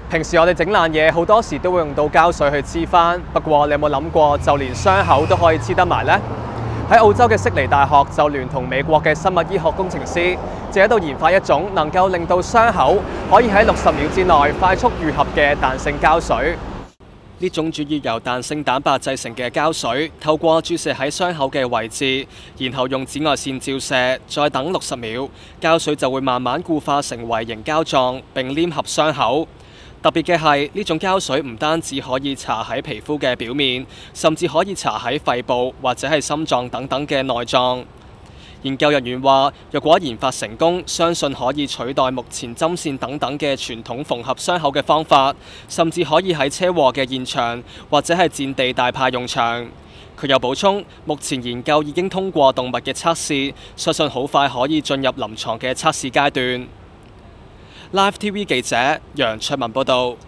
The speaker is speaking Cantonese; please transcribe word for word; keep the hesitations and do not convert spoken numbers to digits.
平時我哋整爛嘢好多時都會用到膠水去黐返，不過你有冇諗過就連傷口都可以黐得埋呢？喺澳洲嘅悉尼大學就聯同美國嘅生物醫學工程師，正喺度研發一種能夠令到傷口可以喺六十秒之內快速愈合嘅彈性膠水。呢種主要由彈性蛋白製成嘅膠水，透過注射喺傷口嘅位置，然後用紫外線照射，再等六十秒，膠水就會慢慢固化成為凝膠狀並黏合傷口。特別嘅係，呢種膠水唔單止可以搽喺皮膚嘅表面，甚至可以搽喺肺部或者係心臟等等嘅內臟。研究人員話，若果研發成功，相信可以取代目前針線等等嘅傳統縫合傷口嘅方法，甚至可以喺車禍嘅現場或者係戰地大派用場。佢又補充，目前研究已經通過動物嘅測試，相信好快可以進入臨床嘅測試階段。Live T V 記者楊卓文報道。